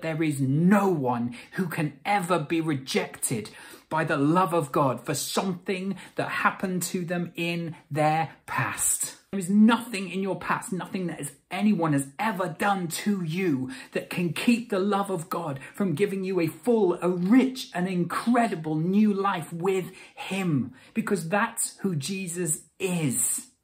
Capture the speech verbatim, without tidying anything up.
there is no one who can ever be rejected by the love of God for something that happened to them in their past. There is nothing in your past, nothing that anyone has ever done to you that can keep the love of God from giving you a full, a rich, an incredible new life with him, because that's who Jesus is.